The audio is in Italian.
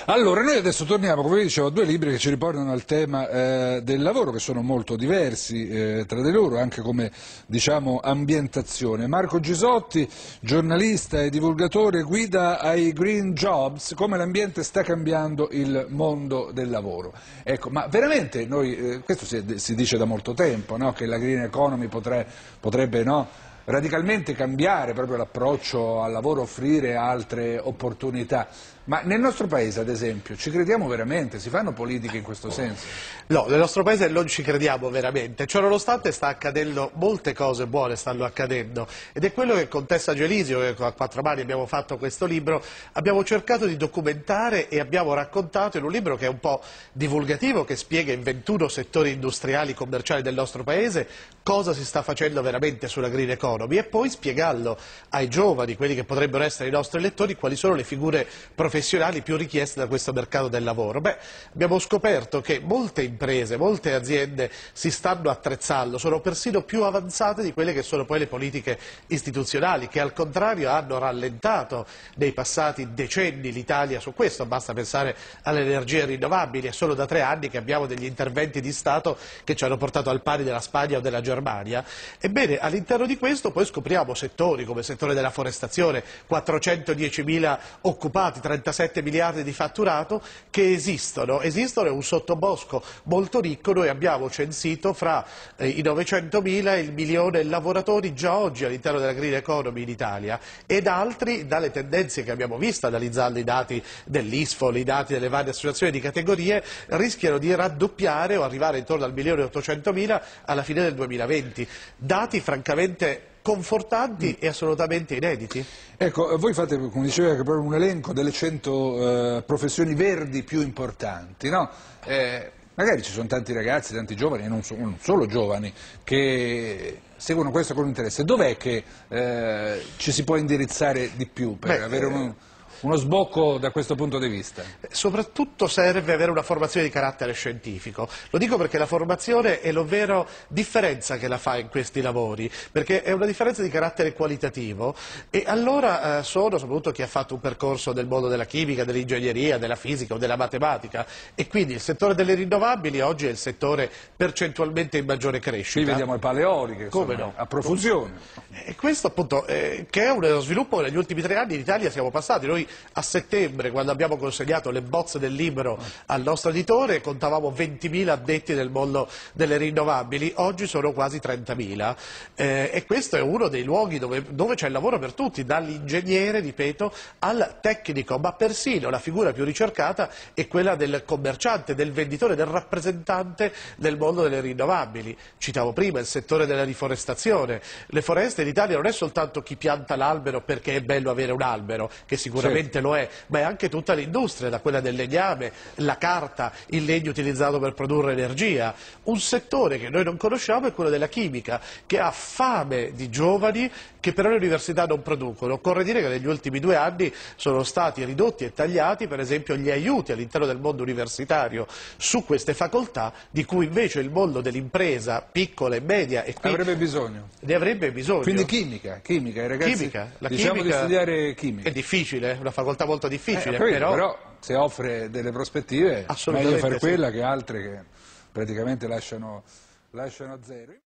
Allora, noi adesso torniamo, come vi dicevo, a due libri che ci riportano al tema del lavoro, che sono molto diversi tra di loro, anche come, diciamo, ambientazione. Marco Gisotti, giornalista e divulgatore, guida ai Green Jobs, come l'ambiente sta cambiando il mondo del lavoro. Ecco, ma veramente noi, questo si dice da molto tempo, no? Che la green economy potrebbe, no, radicalmente cambiare proprio l'approccio al lavoro, offrire altre opportunità. Ma nel nostro paese, ad esempio, ci crediamo veramente? Si fanno politiche in questo senso? No, nel nostro paese non ci crediamo veramente, ciò nonostante sta accadendo, molte cose buone stanno accadendo, ed è quello che con Tessa Gelisio, che a quattro mani abbiamo fatto questo libro, abbiamo cercato di documentare e abbiamo raccontato in un libro che è un po' divulgativo, che spiega in 21 settori industriali e commerciali del nostro paese cosa si sta facendo veramente sulla green economy, e poi spiegarlo ai giovani, quelli che potrebbero essere i nostri lettori, quali sono le figure professionali più richieste da questo mercato del lavoro. Beh, abbiamo scoperto che molte imprese, molte aziende si stanno attrezzando, sono persino più avanzate di quelle che sono poi le politiche istituzionali, che al contrario hanno rallentato nei passati decenni l'Italia su questo. Basta pensare alle energie rinnovabili, è solo da 3 anni che abbiamo degli interventi di Stato che ci hanno portato al pari della Spagna o della Germania. Ebbene, all'interno di questo poi scopriamo settori come il settore della forestazione, 410.000 occupati, 37 miliardi di fatturato, che esistono, è un sottobosco molto ricco. Noi abbiamo censito fra i 900.000 e il 1.000.000 lavoratori già oggi all'interno della green economy in Italia, ed altri, dalle tendenze che abbiamo visto analizzando i dati dell'ISFOL, i dati delle varie associazioni di categorie, rischiano di raddoppiare o arrivare intorno al 1.800.000 alla fine del 2020. Dati francamente confortanti e assolutamente inediti. Ecco, voi fate, come diceva, proprio un elenco delle 100 professioni verdi più importanti, no? Magari ci sono tanti ragazzi, tanti giovani, e non solo giovani, che seguono questo con interesse. Dov'è che ci si può indirizzare di più per avere uno sbocco da questo punto di vista? Soprattutto serve avere una formazione di carattere scientifico. Lo dico perché la formazione è la vera differenza che la fa in questi lavori, perché è una differenza di carattere qualitativo, e allora soprattutto chi ha fatto un percorso nel mondo della chimica, dell'ingegneria, della fisica o della matematica, e quindi il settore delle rinnovabili oggi è il settore percentualmente in maggiore crescita. Qui vediamo le paleoliche, come no? A profusione. E questo appunto che è uno sviluppo negli ultimi 3 anni in Italia siamo passati. Noi a settembre, quando abbiamo consegnato le bozze del libro al nostro editore, contavamo 20.000 addetti nel mondo delle rinnovabili, oggi sono quasi 30.000, e questo è uno dei luoghi dove c'è il lavoro per tutti, dall'ingegnere, ripeto, al tecnico, ma persino la figura più ricercata è quella del commerciante, del venditore, del rappresentante del mondo delle rinnovabili. Citavo prima il settore della riforestazione. Le foreste in Italia non è soltanto chi pianta l'albero perché è bello avere un albero, che sicuramente lo è, ma è anche tutta l'industria, da quella del legname, la carta, il legno utilizzato per produrre energia. Un settore che noi non conosciamo è quello della chimica, che ha fame di giovani che però le università non producono. Occorre dire che negli ultimi 2 anni sono stati ridotti e tagliati per esempio gli aiuti all'interno del mondo universitario su queste facoltà, di cui invece il mondo dell'impresa piccola e media avrebbe bisogno. Ne avrebbe bisogno. Quindi chimica, i ragazzi diciamo di studiare chimica. È difficile, una facoltà molto difficile, però se offre delle prospettive meglio fare quella che altre che praticamente lasciano a zero.